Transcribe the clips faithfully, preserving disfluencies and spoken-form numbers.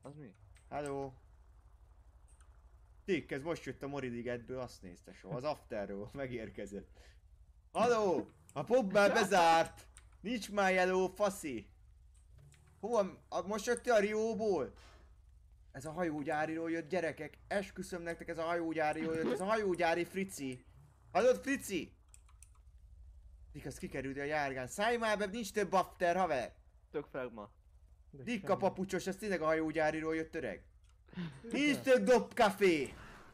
Az mi? Hello. Tick, ez most jött a Moridigetből, azt nézte soha. Az Afterről megérkezett. Hello! A pub már bezárt! Nincs már jeló, faszi! Hova? Most jöttél a Rióból? Ez a hajógyáriról jött, gyerekek. Esküszöm nektek, ez a hajógyáriról jött. Ez a hajógyári Frici. Hallod, Frici? Dick, az kikerült a járgán. Szállj már be, nincs több After, haver! Tök fragma. Dick a papucsos, ez tényleg a hajógyáriról jött, öreg. Nincs több dobkafé!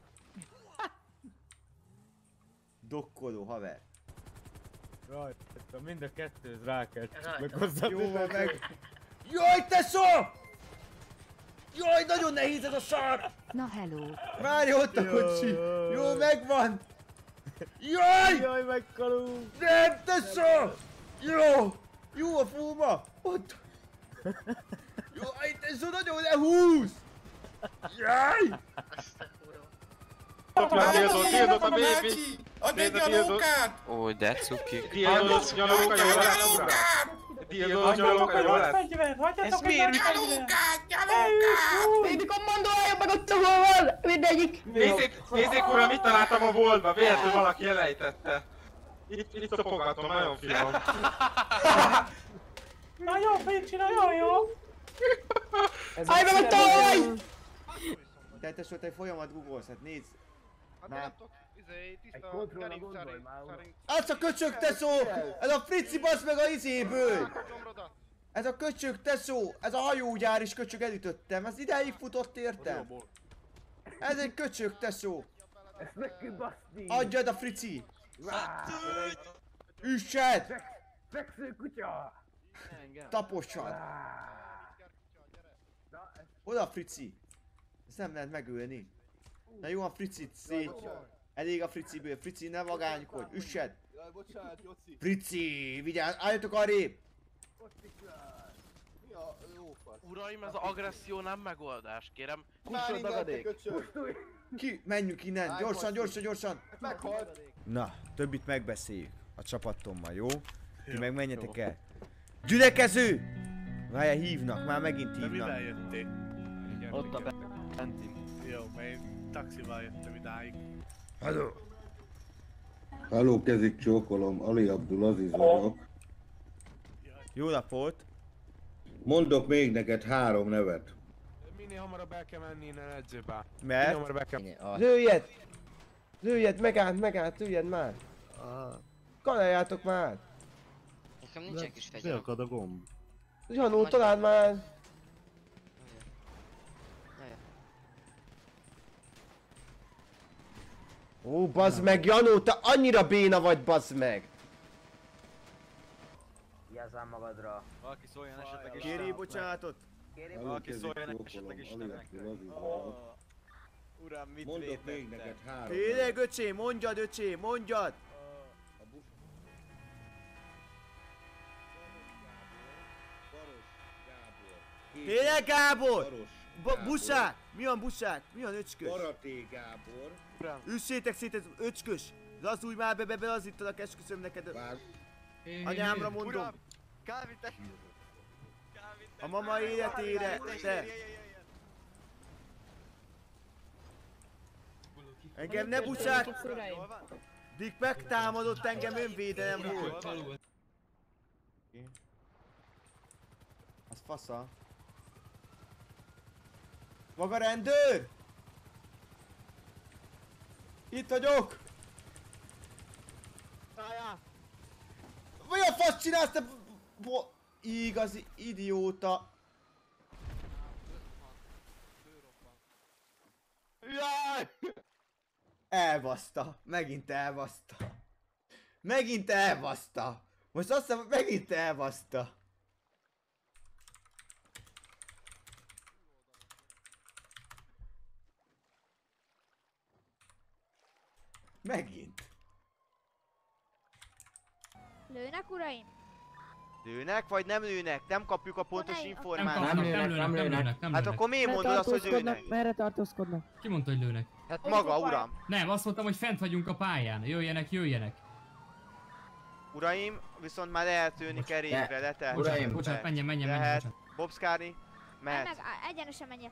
Dokkoló, haver. Rajta, mind a kettőz rákelt. Meg hozzá Jó van meg. Jaj, te szar! Jaj, nagyon nehéz ez a szar! Na hello. Várj, ott a kocsi! Jó, megvan! Jaj! Jaj, megkalul! Nem, te szar! Jó! Jó a fúma! Ott! Jaj, te szar, nagyon lehúz! Jaj! Dildót, dildót a bébi! Add egy nyalókát! Ó, de cuki. Dildót, nyalóka, jól lesz, uram! Dildót, nyalóka, jól lesz! Ez miért? Nyalókát, nyalókát! Bébi kommandó, álljon meg ott, ahol van! Mindegyik! Nézzék, nézzék uram, mit találtam a boltba, véletlenül valaki elejtette. Itt, itt szopogatom, nagyon finom. Nagyon fincsi, nagyon jó! Állj meg ott, ahol vagy! Te te szóval te folyamat googolsz, hát nézd! Hát én nem tudok, izé, tiszta Karim szerint, szerint... Az a köcsög teszó! Ez a Frici basz meg a izéből! Ez a köcsög teszó! Ez a hajógyár is köcsög, elütöttem, ez ideig futott értem! Ez egy köcsög teszó! Ezt meg kell baszni! Adjad a Frici! Üssed! Feksző kutya! Tapossad! Oda Frici! Ezt nem lehet megölni. Na jó, a Fricit szét. Elég a Friciből. Frici, ne vagánykodj, üssed! Frici, vigyázz, álljatok arrébb! Uraim, ez az agresszió nem megoldás, kérem. Kusson dagadék! Ki? Menjünk innen, gyorsan, gyorsan, gyorsan! Na, többit megbeszéljük a csapattommal, jó? Ti meg menjetek el. Gyülekező! Várjál, hívnak, már megint hívnak. De mivel jöttél? Ott a benti. Jó, mert én taxival jöttem idáig. Hello! Hello, kezik csókolom, Ali Abdul Aziz vagyok. Jó napot! Mondok még neked három nevet. Minél hamarabb el kell menni innen edzőbe. Mert? Minél hamarabb el kell... Lőjed! Lőjed, megállt, megállt, lőjed már! Kanáljátok már! Nekem nincsen kis fegyelem. Félkad a gomb. Janó, találd már! Ó, bazd meg, Janó, te annyira béna vagy, bazd meg! Vigyázzál magadra. Valaki szóljon esetleg is. Kéri bocsánatot! Valaki szóljon esetleg Istennek. Uram, mit Mondok még vétettem? neked három Tényleg, nevet. öcsém, mondjad, öcsém, mondjad! A bus... Baros Gábor. Tényleg, Gábor! Baros Ba Gábor. buszák! Mi van buszák? Mi van öcskös? Baraté Gábor. Üssétek szét, ez öcskös! Lazulj már be, be, belazítalak, esküszöm neked. Vár... Anyámra mondom. Kávítek! A mama életére, te! Engem ne buszák! Dick megtámadott engem, önvédelem volt. Az fasza. Maga rendőr! Itt vagyok! Mi a fasz csinálsz te? Bo igazi idióta. Jaj! Elbaszta. Megint elbaszta. Megint elbaszta. Most azt hiszem, megint elbaszta. Megint. Lőnek, uraim? Lőnek vagy nem lőnek? Nem kapjuk a pontos Onnan- információt. Nem lőnek, nem lőnek, nem Hát lőnek. akkor miért mondod azt, hogy lőnek? Merre tartózkodnak? Ki mondta, hogy lőnek? Hát maga, uram. Nem, azt mondtam, hogy fent vagyunk a pályán. Jöjjenek, jöjjenek. Uraim, viszont már lehet lőni kerékre, letelt. Bocsánat, bocsánat, menjen, menjen, menjen, Lehet. bocsánat. Bobszkári, Mehet. Meg, á, egyenesen menjél.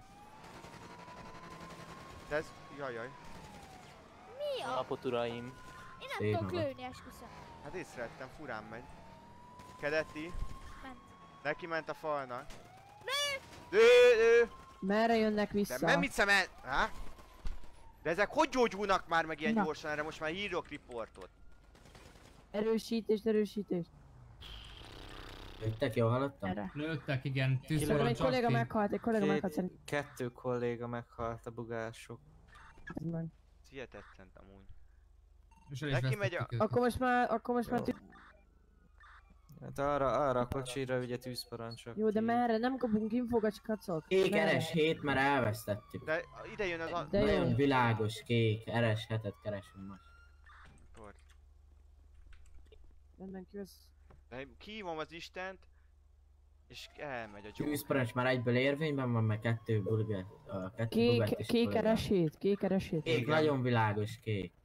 De ez... Jaj, jaj. Mi a... Napot uraim. Én nem Szép tudok maga. lőni, esküszöm. Hát észrevettem, furán megy. Kedeti. Ment. Neki ment a falnak. Lő! Lő, lő! Merre jönnek De vissza? nem mit szemel... Há? De ezek hogy gyógyulnak már meg ilyen Na. gyorsan? Erre most már írok riportot. Erősítést, erősítést. Lőttek, jól hallottam? Erre. Lőttek, igen. Szerintem Tűzforró egy kolléga csak ki. meghalt, egy kolléga meghalt szerintem. Kettő kolléga meghalt a bugások. Meg. Hihetetlen amúgy. És el is Neki megy a... vesztettük őket. Akkor most már, akkor most már... tű- Hát arra, arra a kocsira ugye tűzparancsok. Jó, de merre? Nem kapunk infókat, csak kacok. Kék Merre? eres hét, mert elvesztettük. De ide jön az a... De jó. Nagyon világos kék eres hetet keresünk most. Report. Rendben, kösz. De kihívom az Istent, és elmegy a Joker. Tűzparancs már egyből érvényben van, meg kettő bulgár. A kettő Kék, bulgárt is kék kolléga. eresét, kék eresét. Kék, nagyon világos kék.